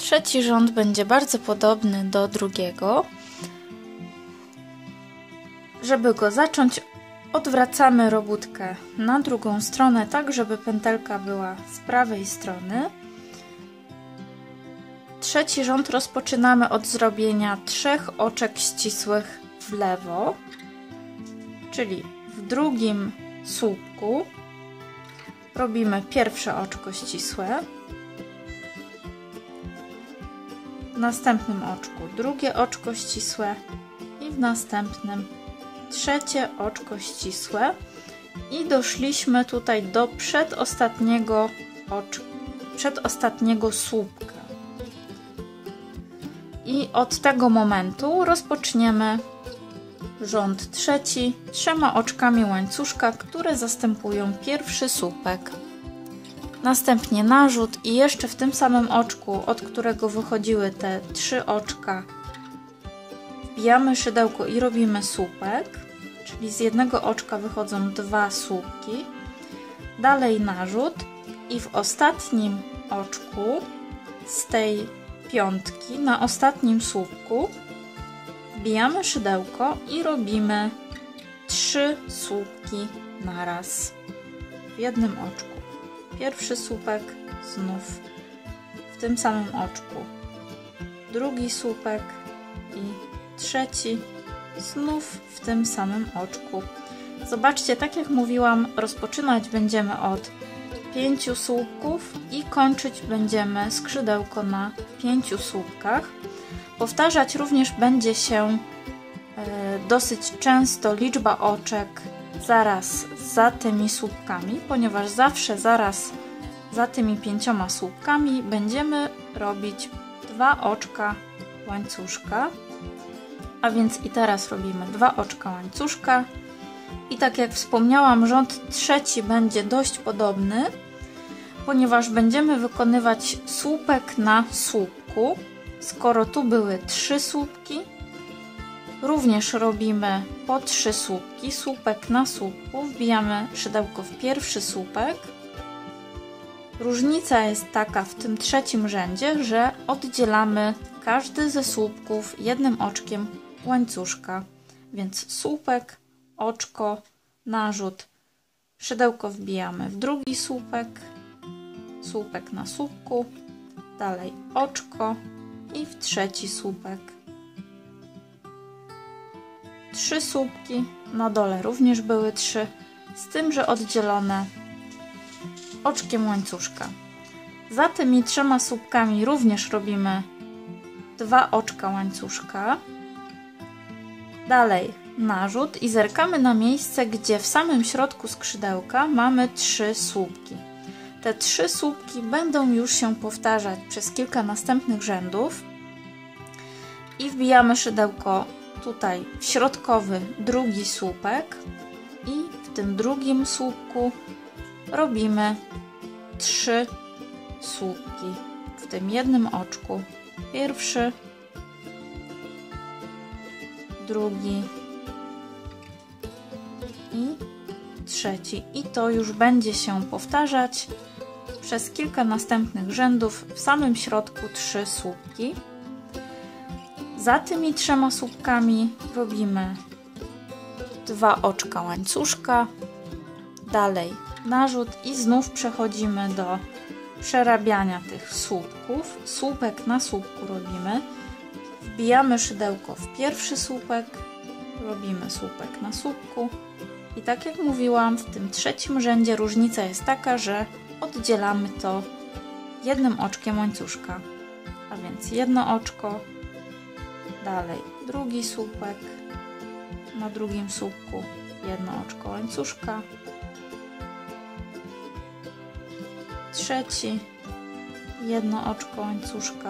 Trzeci rząd będzie bardzo podobny do drugiego. Żeby go zacząć, odwracamy robótkę na drugą stronę, tak żeby pętelka była z prawej strony. Trzeci rząd rozpoczynamy od zrobienia 3 oczek ścisłych w lewo, czyli w drugim słupku robimy pierwsze oczko ścisłe, w następnym oczku drugie oczko ścisłe i w następnym trzecie oczko ścisłe i doszliśmy tutaj do przedostatniego słupka. I od tego momentu rozpoczniemy rząd trzeci 3 oczkami łańcuszka, które zastępują pierwszy słupek. Następnie narzut i jeszcze w tym samym oczku, od którego wychodziły te 3 oczka, wbijamy szydełko i robimy słupek, czyli z jednego oczka wychodzą 2 słupki. Dalej narzut i w ostatnim oczku z tej piątki, na ostatnim słupku wbijamy szydełko i robimy 3 słupki naraz w jednym oczku. Pierwszy słupek znów w tym samym oczku, drugi słupek i trzeci znów w tym samym oczku. Zobaczcie, tak jak mówiłam, rozpoczynać będziemy od 5 słupków i kończyć będziemy skrzydełko na 5 słupkach. Powtarzać również będzie się dosyć często liczba oczek zaraz za tymi słupkami, ponieważ zawsze zaraz za tymi 5 słupkami będziemy robić 2 oczka łańcuszka. A więc i teraz robimy 2 oczka łańcuszka i tak jak wspomniałam, rząd trzeci będzie dość podobny, ponieważ będziemy wykonywać słupek na słupku. Skoro tu były 3 słupki, również robimy po 3 słupki, słupek na słupku, wbijamy szydełko w pierwszy słupek. Różnica jest taka w tym trzecim rzędzie, że oddzielamy każdy ze słupków jednym oczkiem łańcuszka, więc słupek, oczko, narzut, szydełko wbijamy w drugi słupek, słupek na słupku, dalej oczko i w trzeci słupek. 3 słupki, na dole również były 3, z tym, że oddzielone oczkiem łańcuszka. Za tymi 3 słupkami również robimy 2 oczka łańcuszka. Dalej narzut i zerkamy na miejsce, gdzie w samym środku skrzydełka mamy 3 słupki. Te 3 słupki będą już się powtarzać przez kilka następnych rzędów i wbijamy szydełko tutaj w środkowy drugi słupek i w tym drugim słupku robimy 3 słupki w tym jednym oczku. Pierwszy, drugi i trzeci. I to już będzie się powtarzać przez kilka następnych rzędów. W samym środku 3 słupki. Za tymi 3 słupkami robimy 2 oczka łańcuszka, dalej narzut i znów przechodzimy do przerabiania tych słupków. Słupek na słupku robimy, wbijamy szydełko w pierwszy słupek, robimy słupek na słupku i tak jak mówiłam, w tym trzecim rzędzie różnica jest taka, że oddzielamy to jednym oczkiem łańcuszka, a więc jedno oczko, dalej drugi słupek, na drugim słupku jedno oczko łańcuszka, trzeci, jedno oczko łańcuszka,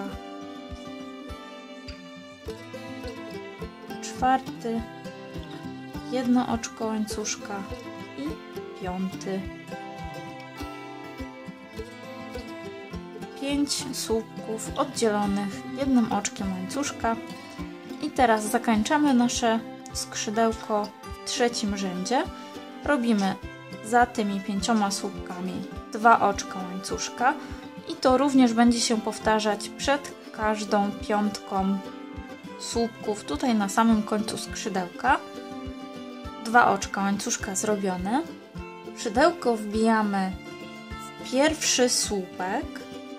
czwarty, jedno oczko łańcuszka i piąty. 5 słupków oddzielonych jednym oczkiem łańcuszka. I teraz zakończamy nasze skrzydełko w trzecim rzędzie. Robimy za tymi 5 słupkami 2 oczka łańcuszka i to również będzie się powtarzać przed każdą piątką słupków tutaj na samym końcu skrzydełka. 2 oczka łańcuszka zrobione. Szydełko wbijamy w pierwszy słupek.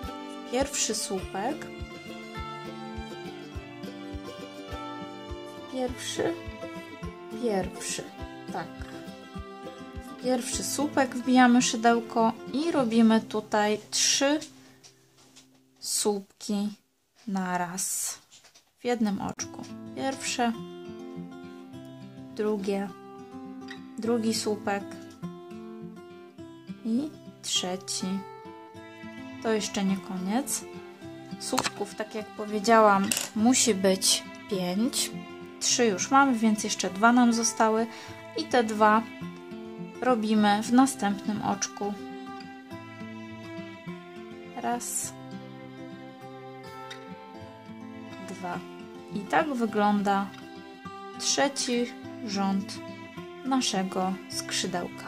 Pierwszy, tak. W pierwszy słupek wbijamy szydełko i robimy tutaj 3 słupki na raz. W jednym oczku. Pierwsze, drugi słupek i trzeci. To jeszcze nie koniec. Słupków, tak jak powiedziałam, musi być 5. 3 już mamy, więc jeszcze 2 nam zostały i te 2 robimy w następnym oczku. Raz, 2. I tak wygląda trzeci rząd naszego skrzydełka.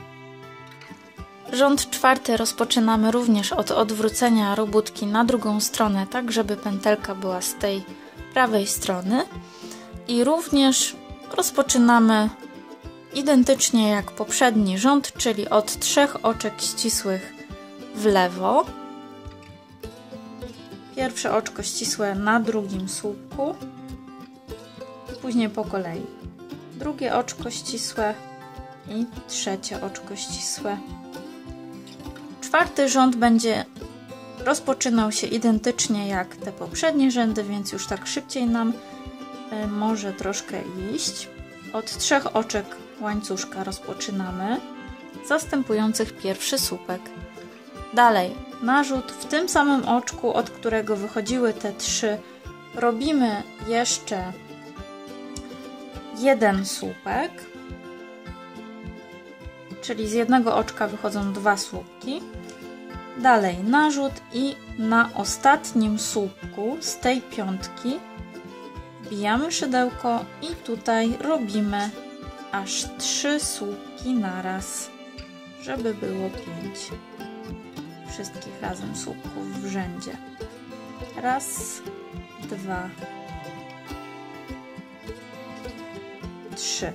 Rząd czwarty rozpoczynamy również od odwrócenia robótki na drugą stronę, tak żeby pętelka była z tej prawej strony. I również rozpoczynamy identycznie jak poprzedni rząd, czyli od 3 oczek ścisłych w lewo. Pierwsze oczko ścisłe na drugim słupku, później po kolei drugie oczko ścisłe i trzecie oczko ścisłe. Czwarty rząd będzie rozpoczynał się identycznie jak te poprzednie rzędy, więc już tak szybciej nam może troszkę iść. Od 3 oczek łańcuszka rozpoczynamy, zastępujących pierwszy słupek. Dalej narzut w tym samym oczku, od którego wychodziły te 3, robimy jeszcze 1 słupek, czyli z jednego oczka wychodzą 2 słupki. Dalej narzut i na ostatnim słupku z tej piątki wbijamy szydełko i tutaj robimy aż 3 słupki naraz, żeby było 5 wszystkich razem słupków w rzędzie. Raz, 2, 3.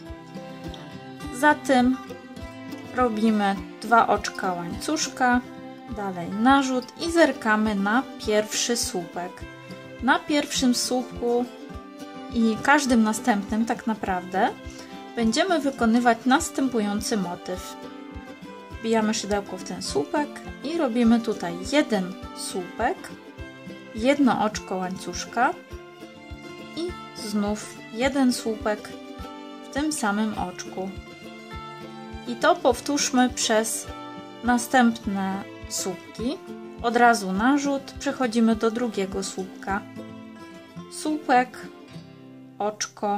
Za tym robimy 2 oczka łańcuszka, dalej narzut i zerkamy na pierwszy słupek. Na pierwszym słupku i każdym następnym tak naprawdę będziemy wykonywać następujący motyw. Wbijamy szydełko w ten słupek i robimy tutaj 1 słupek, 1 oczko łańcuszka i znów 1 słupek w tym samym oczku. I to powtórzmy przez następne słupki. Od razu narzut, przechodzimy do drugiego słupka. Słupek, oczko,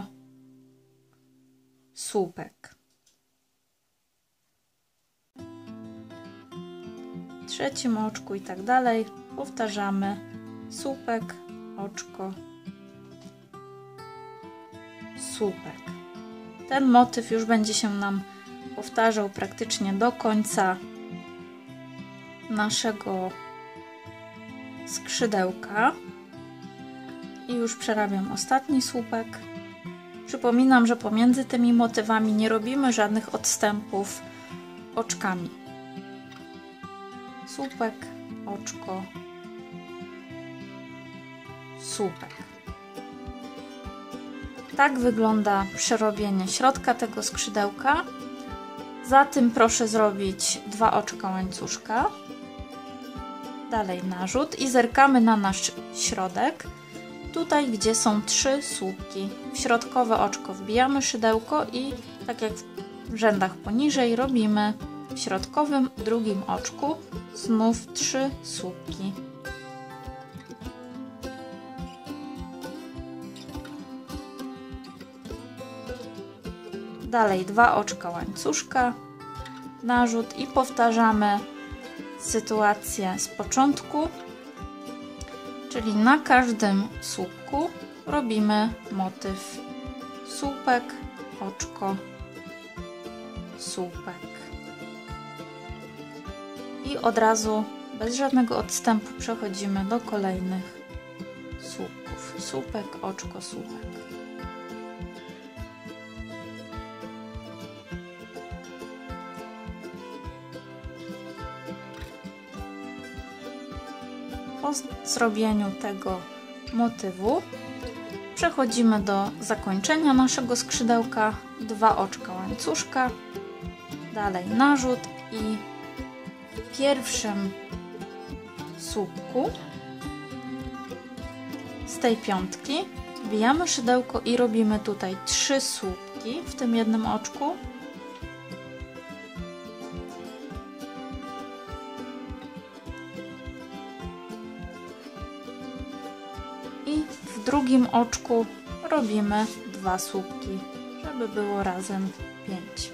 słupek. W trzecim oczku i tak dalej powtarzamy słupek, oczko, słupek. Ten motyw już będzie się nam powtarzał praktycznie do końca naszego skrzydełka. I już przerabiam ostatni słupek. Przypominam, że pomiędzy tymi motywami nie robimy żadnych odstępów oczkami. Słupek, oczko, słupek. Tak wygląda przerobienie środka tego skrzydełka. Za tym proszę zrobić 2 oczka łańcuszka. Dalej narzut i zerkamy na nasz środek. Tutaj, gdzie są 3 słupki. W środkowe oczko wbijamy szydełko i tak jak w rzędach poniżej robimy w środkowym drugim oczku znów 3 słupki. Dalej 2 oczka łańcuszka, narzut i powtarzamy sytuację z początku, czyli na każdym słupku robimy motyw słupek, oczko, słupek. I od razu bez żadnego odstępu przechodzimy do kolejnych słupków. Słupek, oczko, słupek. Po zrobieniu tego motywu przechodzimy do zakończenia naszego skrzydełka. 2 oczka łańcuszka, dalej narzut i w pierwszym słupku z tej piątki wbijamy szydełko i robimy tutaj 3 słupki w tym jednym oczku. I w drugim oczku robimy 2 słupki, żeby było razem 5.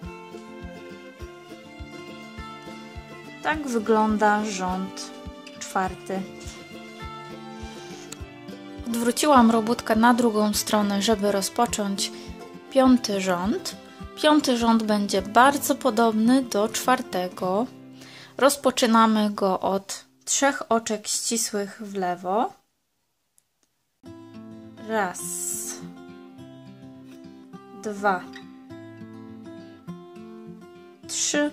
Tak wygląda rząd 4. Odwróciłam robótkę na drugą stronę, żeby rozpocząć 5. rząd. 5. rząd będzie bardzo podobny do 4. Rozpoczynamy go od 3 oczek ścisłych w lewo. 1, 2, 3.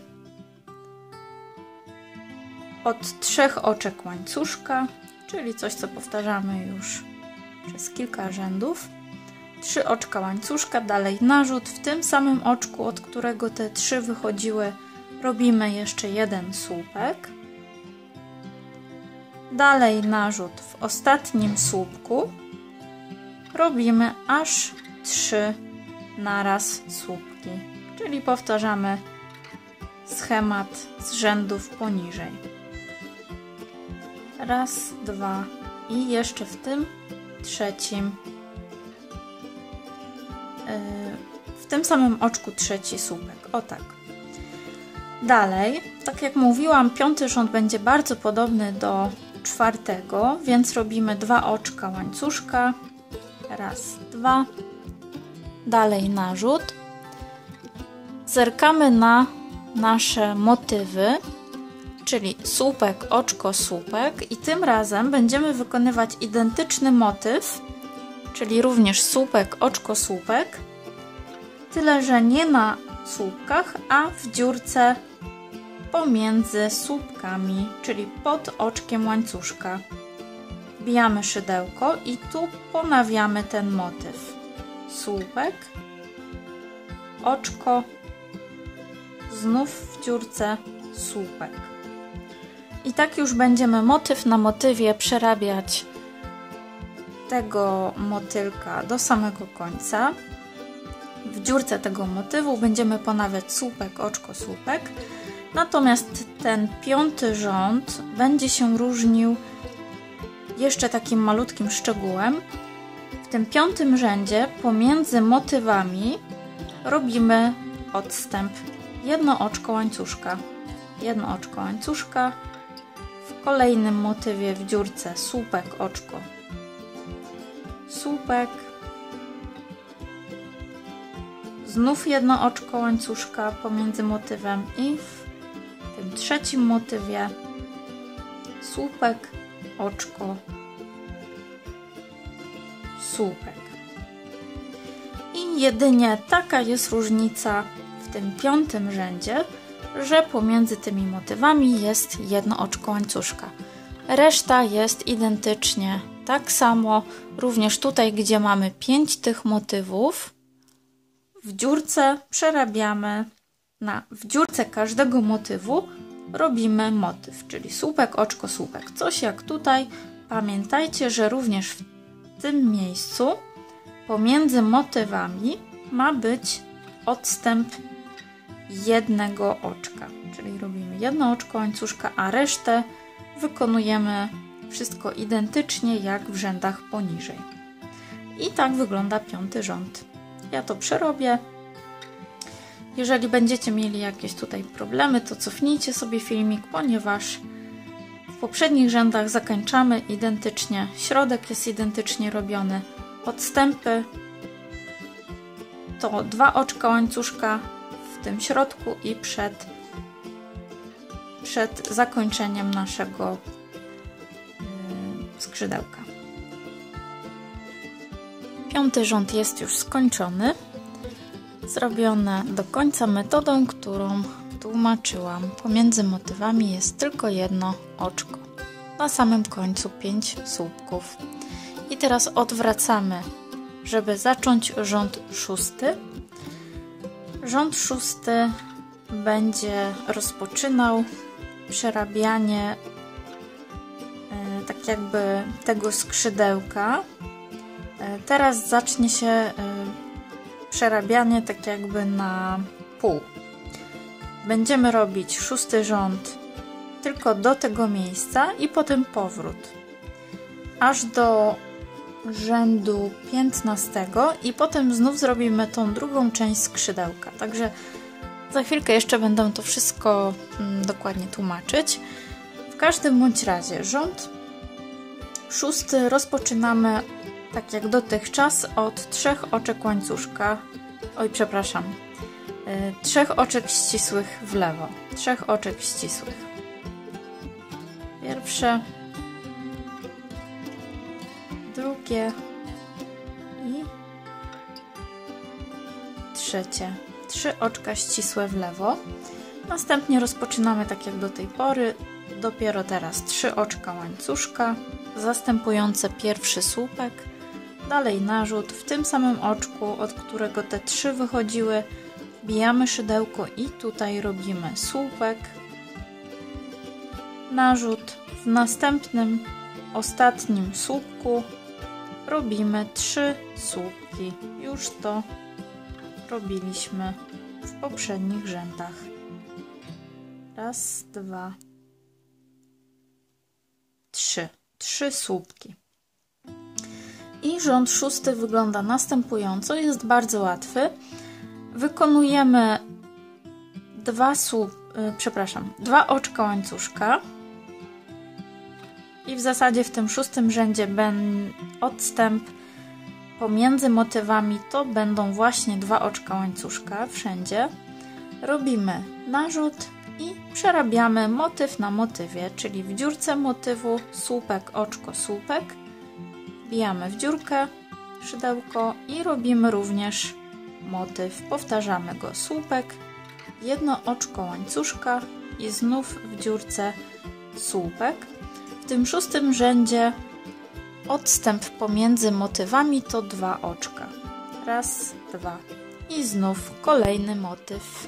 Od 3 oczek łańcuszka, czyli coś, co powtarzamy już przez kilka rzędów. 3 oczka łańcuszka, dalej narzut. W tym samym oczku, od którego te 3 wychodziły, robimy jeszcze 1 słupek. Dalej narzut w ostatnim słupku. Robimy aż 3 naraz słupki, czyli powtarzamy schemat z rzędów poniżej. 1, 2 i jeszcze w tym trzecim, w tym samym oczku 3 słupek. O tak. Dalej, tak jak mówiłam, 5. rząd będzie bardzo podobny do 4, więc robimy 2 oczka łańcuszka. 1, 2. Dalej narzut. Zerkamy na nasze motywy, czyli słupek, oczko, słupek i tym razem będziemy wykonywać identyczny motyw, czyli również słupek, oczko, słupek, tyle że nie na słupkach, a w dziurce pomiędzy słupkami, czyli pod oczkiem łańcuszka. Wbijamy szydełko i tu ponawiamy ten motyw. Słupek, oczko, znów w dziurce słupek. I tak już będziemy motyw na motywie przerabiać tego motylka do samego końca. W dziurce tego motywu będziemy ponawiać słupek, oczko, słupek. Natomiast ten 5. rząd będzie się różnił jeszcze takim malutkim szczegółem. W tym 5. rzędzie pomiędzy motywami robimy odstęp 1 oczko łańcuszka. 1 oczko łańcuszka. W kolejnym motywie w dziurce słupek, oczko, słupek. Znów 1 oczko łańcuszka pomiędzy motywem i w tym trzecim motywie słupek, oczko, słupek. I jedynie taka jest różnica w tym 5. rzędzie, że pomiędzy tymi motywami jest 1 oczko łańcuszka. Reszta jest identycznie tak samo, również tutaj, gdzie mamy 5 tych motywów, w dziurce przerabiamy w dziurce każdego motywu robimy motyw, czyli słupek, oczko, słupek. Coś jak tutaj. Pamiętajcie, że również w tym miejscu pomiędzy motywami ma być odstęp 1 oczka, czyli robimy 1 oczko łańcuszka, a resztę wykonujemy wszystko identycznie jak w rzędach poniżej. I tak wygląda 5. rząd. Ja to przerobię. Jeżeli będziecie mieli jakieś tutaj problemy, to cofnijcie sobie filmik, ponieważ w poprzednich rzędach zakończamy identycznie, środek jest identycznie robiony, odstępy to 2 oczka łańcuszka w tym środku i przed zakończeniem naszego skrzydełka. 5. rząd jest już skończony. Zrobione do końca metodą, którą tłumaczyłam. Pomiędzy motywami jest tylko jedno oczko. Na samym końcu 5 słupków. I teraz odwracamy, żeby zacząć rząd 6. Rząd 6 będzie rozpoczynał przerabianie tak jakby tego skrzydełka. Teraz zacznie się przerabianie tak jakby na pół. Będziemy robić 6. rząd tylko do tego miejsca i potem powrót. Aż do rzędu 15 i potem znów zrobimy tą drugą część skrzydełka. Także za chwilkę jeszcze będę to wszystko dokładnie tłumaczyć. W każdym bądź razie rząd 6 rozpoczynamy tak jak dotychczas od 3 oczek łańcuszka. Oj, przepraszam. 3 oczek ścisłych w lewo. 3 oczek ścisłych. Pierwsze, drugie i trzecie. 3 oczka ścisłe w lewo. Następnie rozpoczynamy tak jak do tej pory. Dopiero teraz 3 oczka łańcuszka zastępujące pierwszy słupek. Dalej narzut. W tym samym oczku, od którego te 3 wychodziły, wbijamy szydełko i tutaj robimy słupek. Narzut. W następnym, ostatnim słupku robimy 3 słupki. Już to robiliśmy w poprzednich rzędach. Raz, 2, 3. 3 słupki. I rząd 6 wygląda następująco. Jest bardzo łatwy. Wykonujemy 2 oczka łańcuszka. I w zasadzie w tym 6. rzędzie odstęp pomiędzy motywami to będą właśnie 2 oczka łańcuszka wszędzie. Robimy narzut i przerabiamy motyw na motywie, czyli w dziurce motywu słupek, oczko, słupek. Wbijamy w dziurkę szydełko i robimy również motyw. Powtarzamy go słupek, jedno oczko łańcuszka i znów w dziurce słupek. W tym 6. rzędzie odstęp pomiędzy motywami to 2 oczka. Raz, 2 i znów kolejny motyw.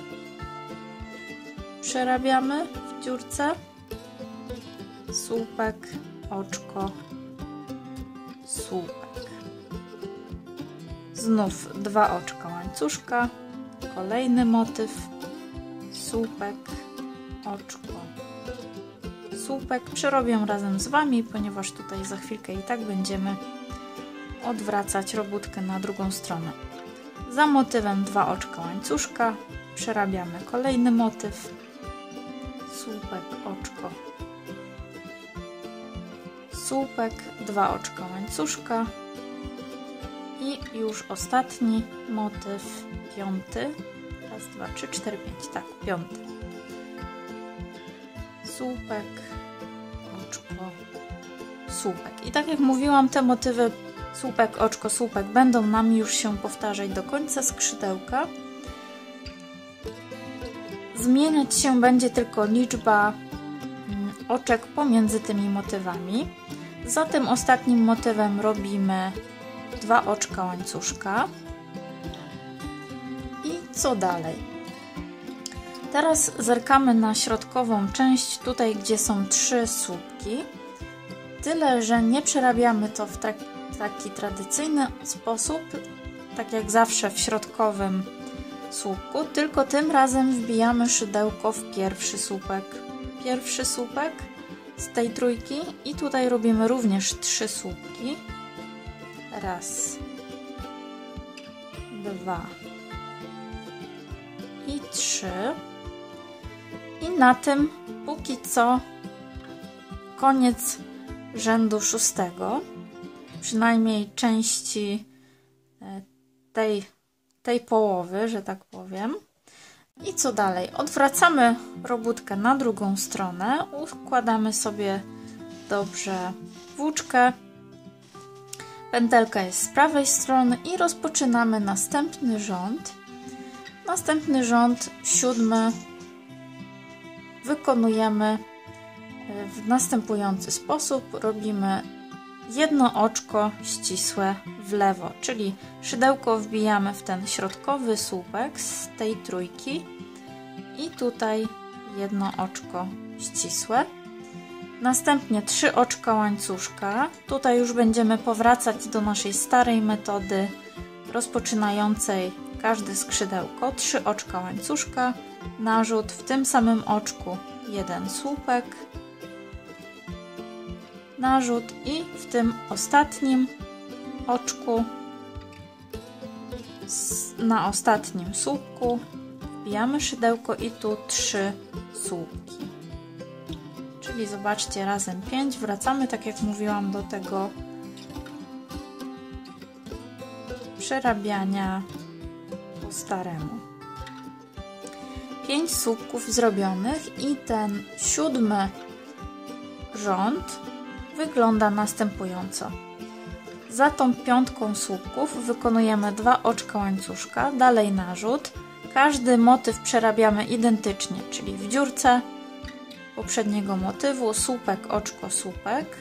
Przerabiamy w dziurce słupek, oczko, słupek. Znów 2 oczka łańcuszka, kolejny motyw, słupek, oczko, słupek. Przerobię razem z Wami, ponieważ tutaj za chwilkę i tak będziemy odwracać robótkę na drugą stronę. Za motywem 2 oczka łańcuszka, przerabiamy kolejny motyw, słupek, oczko, słupek, 2 oczka łańcuszka i już ostatni motyw, 5. Raz, 2, 3, 4, 5. Tak, 5. Słupek, oczko, słupek. I tak jak mówiłam, te motywy słupek, oczko, słupek będą nam już się powtarzać do końca skrzydełka. Zmieniać się będzie tylko liczba oczek pomiędzy tymi motywami. Za tym ostatnim motywem robimy 2 oczka łańcuszka. I co dalej? Teraz zerkamy na środkową część, tutaj gdzie są 3 słupki. Tyle, że nie przerabiamy to w taki tradycyjny sposób, tak jak zawsze w środkowym słupku, tylko tym razem wbijamy szydełko w pierwszy słupek. Pierwszy słupek z tej trójki i tutaj robimy również 3 słupki. Raz, 2 i 3. I na tym póki co koniec rzędu 6, przynajmniej części tej połowy, że tak powiem. I co dalej? Odwracamy robótkę na drugą stronę, układamy sobie dobrze włóczkę. Pętelka jest z prawej strony i rozpoczynamy następny rząd. Następny rząd, 7, wykonujemy w następujący sposób. Robimy jedno oczko ścisłe w lewo, czyli szydełko wbijamy w ten środkowy słupek z tej trójki i tutaj jedno oczko ścisłe. Następnie 3 oczka łańcuszka. Tutaj już będziemy powracać do naszej starej metody rozpoczynającej każde skrzydełko. 3 oczka łańcuszka, narzut, w tym samym oczku jeden słupek, narzut i w tym ostatnim oczku na ostatnim słupku wbijamy szydełko i tu 3 słupki. Czyli zobaczcie, razem 5. Wracamy, tak jak mówiłam, do tego przerabiania po staremu. 5 słupków zrobionych i ten 7 rząd wygląda następująco. Za tą 5 słupków wykonujemy 2 oczka łańcuszka, dalej narzut. Każdy motyw przerabiamy identycznie, czyli w dziurce poprzedniego motywu, słupek, oczko, słupek.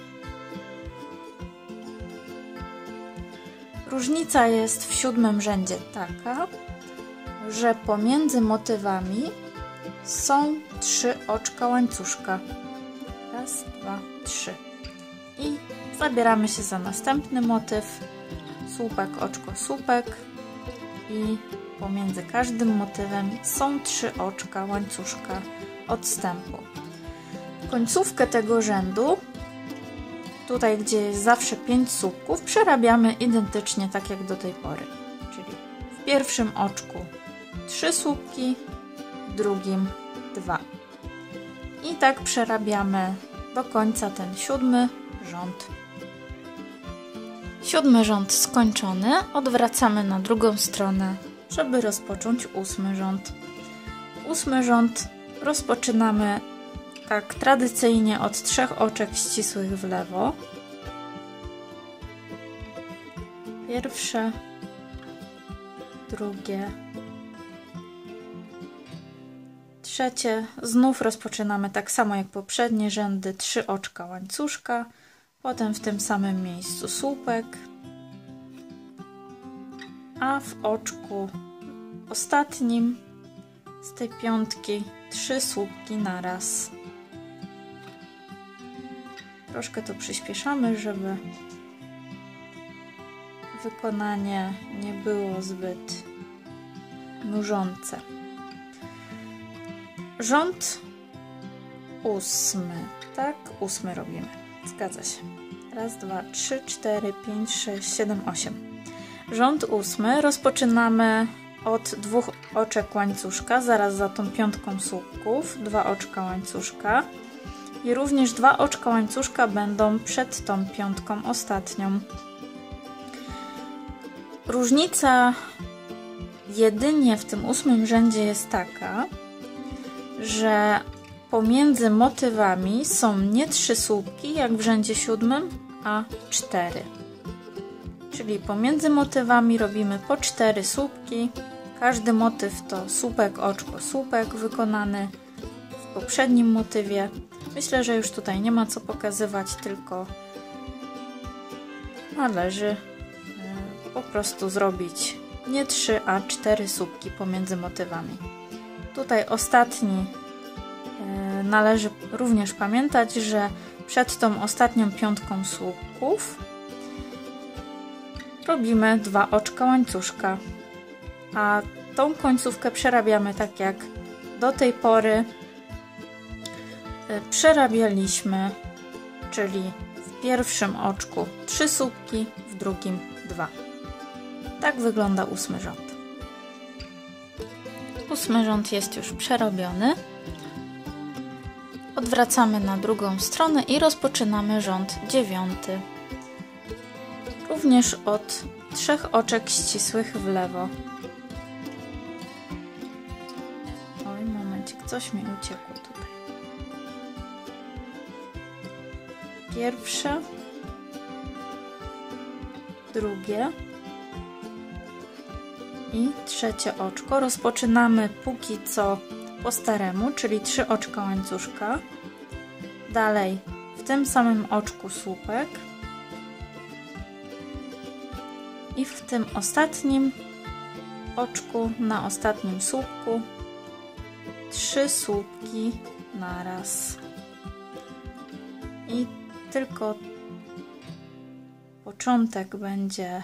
Różnica jest w 7 rzędzie taka, że pomiędzy motywami są 3 oczka łańcuszka. Raz, 2, 3. I zabieramy się za następny motyw. Słupek, oczko, słupek. I pomiędzy każdym motywem są 3 oczka łańcuszka odstępu. Końcówkę tego rzędu, tutaj gdzie jest zawsze 5 słupków, przerabiamy identycznie tak jak do tej pory. Czyli w pierwszym oczku 3 słupki, w drugim 2. I tak przerabiamy do końca ten 7 rząd. 7 rząd skończony, odwracamy na drugą stronę, żeby rozpocząć 8 rząd. 8 rząd rozpoczynamy tak tradycyjnie od 3 oczek ścisłych w lewo. Pierwsze, drugie, trzecie. Znów rozpoczynamy tak samo jak poprzednie rzędy, 3 oczka łańcuszka, potem w tym samym miejscu słupek, a w oczku ostatnim z tej 5 3 słupki na raz. Troszkę to przyspieszamy, żeby wykonanie nie było zbyt nużące. Rząd 8, tak? 8 robimy. Zgadza się. Raz, 2, 3, 4, 5, 6, 7, 8. Rząd 8 rozpoczynamy od 2 oczek łańcuszka, zaraz za tą 5 słupków, 2 oczka łańcuszka i również 2 oczka łańcuszka będą przed tą 5 ostatnią. Różnica jedynie w tym 8 rzędzie jest taka, że pomiędzy motywami są nie 3 słupki jak w rzędzie 7, a 4. Czyli pomiędzy motywami robimy po 4 słupki. Każdy motyw to słupek, oczko, słupek wykonany w poprzednim motywie. Myślę, że już tutaj nie ma co pokazywać, tylko należy po prostu zrobić nie 3, a 4 słupki pomiędzy motywami. Tutaj ostatni należy również pamiętać, że przed tą ostatnią 5 słupków robimy 2 oczka łańcuszka, a tą końcówkę przerabiamy tak jak do tej pory przerabialiśmy, czyli w pierwszym oczku 3 słupki, w drugim 2. Tak wygląda 8 rząd. 8 rząd jest już przerobiony. Odwracamy na drugą stronę i rozpoczynamy rząd 9. Również od 3 oczek ścisłych w lewo. Oj, momencik, coś mi uciekło tutaj. Pierwsze, drugie i trzecie oczko. Rozpoczynamy póki co po staremu, czyli 3 oczka łańcuszka. Dalej w tym samym oczku słupek i w tym ostatnim oczku, na ostatnim słupku 3 słupki naraz. I tylko początek będzie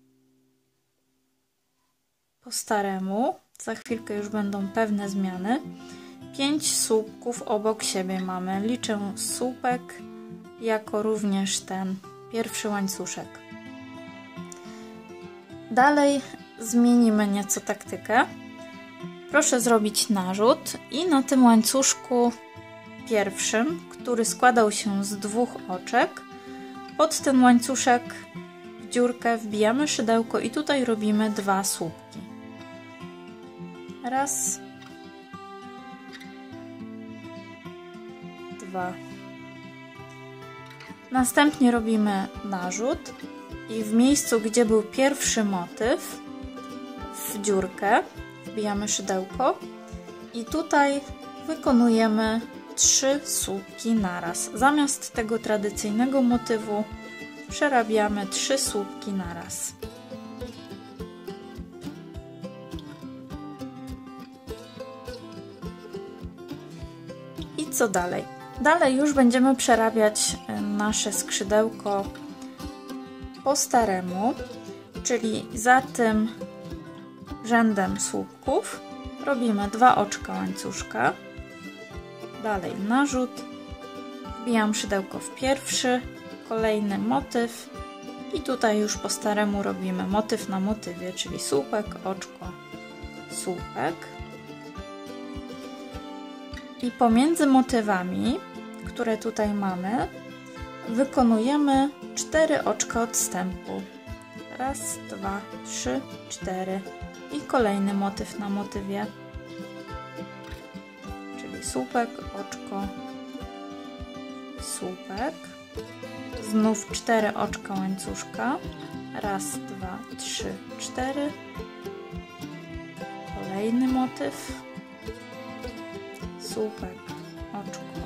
po staremu. Za chwilkę już będą pewne zmiany. 5 słupków obok siebie mamy. Liczę słupek jako również ten pierwszy łańcuszek. Dalej zmienimy nieco taktykę. Proszę zrobić narzut i na tym łańcuszku pierwszym, który składał się z 2 oczek, pod ten łańcuszek w dziurkę wbijamy szydełko i tutaj robimy 2 słupki. Raz, 2. Następnie robimy narzut i w miejscu, gdzie był pierwszy motyw, w dziurkę wbijamy szydełko i tutaj wykonujemy 3 słupki naraz. Zamiast tego tradycyjnego motywu przerabiamy 3 słupki naraz. I co dalej? Dalej już będziemy przerabiać nasze skrzydełko po staremu, czyli za tym rzędem słupków robimy 2 oczka łańcuszka, dalej narzut, wbijam szydełko w pierwszy, kolejny motyw i tutaj już po staremu robimy motyw na motywie, czyli słupek, oczko, słupek. I pomiędzy motywami, które tutaj mamy, wykonujemy 4 oczka odstępu. Raz, 2, 3, 4 i kolejny motyw na motywie, czyli słupek, oczko, słupek. Znów 4 oczka łańcuszka. Raz, 2, 3, 4. Kolejny motyw. Słupek, oczko,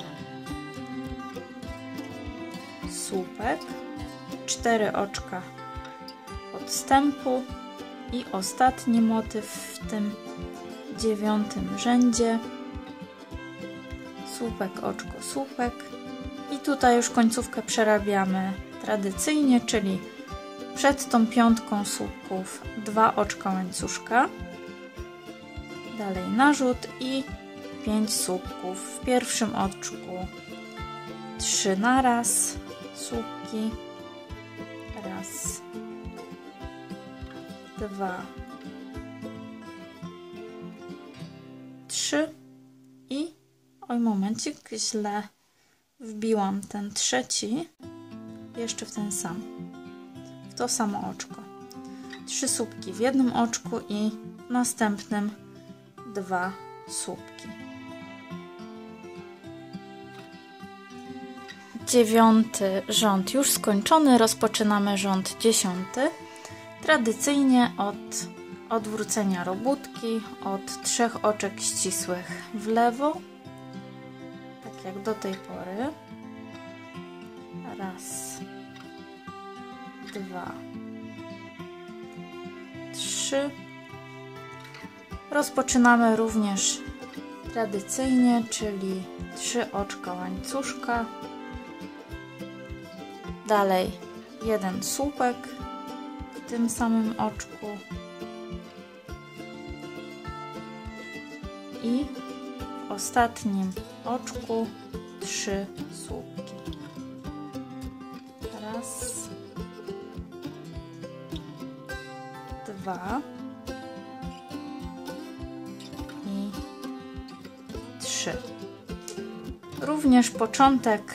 słupek. 4 oczka odstępu i ostatni motyw w tym 9. rzędzie. Słupek, oczko, słupek. I tutaj już końcówkę przerabiamy tradycyjnie, czyli przed tą 5 słupków 2 oczka łańcuszka. Dalej narzut i 5 słupków. W pierwszym oczku 3 naraz słupki. Raz, 2, 3 i oj, momencik, źle wbiłam ten trzeci jeszcze w ten sam, w to samo oczko. 3 słupki w jednym oczku i w następnym 2 słupki. 9. rząd już skończony, rozpoczynamy rząd 10. Tradycyjnie od odwrócenia robótki, od 3 oczek ścisłych w lewo, tak jak do tej pory. Raz, 2, 3. Rozpoczynamy również tradycyjnie, czyli 3 oczka łańcuszka. Dalej 1 słupek w tym samym oczku i w ostatnim oczku 3 słupki. Raz, 2 i 3. Również początek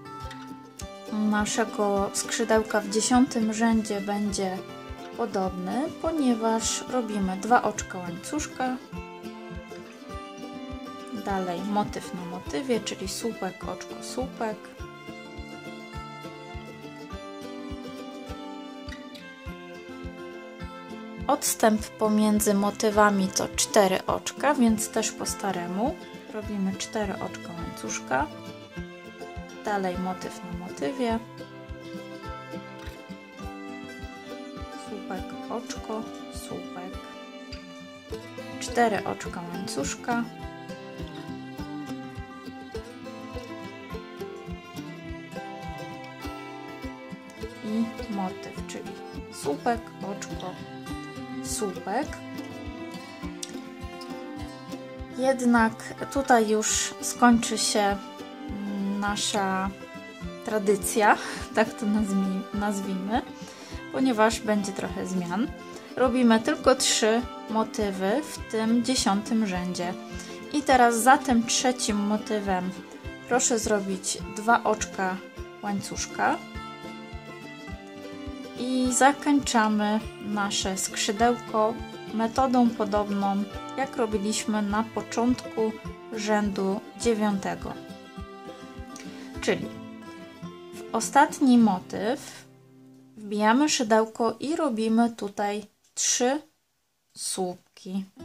naszego skrzydełka w 10. rzędzie będzie podobny, ponieważ robimy 2 oczka łańcuszka, dalej motyw na motywie, czyli słupek, oczko, słupek, Odstęp pomiędzy motywami to 4 oczka, więc też po staremu robimy 4 oczka łańcuszka. Dalej motyw na motywie. Słupek, oczko, słupek. 4 oczka łańcuszka. I motyw, czyli słupek, oczko, słupek. Jednak tutaj już skończy się nasza tradycja, tak to nazwijmy, ponieważ będzie trochę zmian. Robimy tylko 3 motywy w tym 10. rzędzie. I teraz za tym 3. motywem proszę zrobić 2 oczka łańcuszka i zakończamy nasze skrzydełko metodą podobną, jak robiliśmy na początku rzędu 9. Czyli w ostatni motyw wbijamy szydełko i robimy tutaj 3 słupki.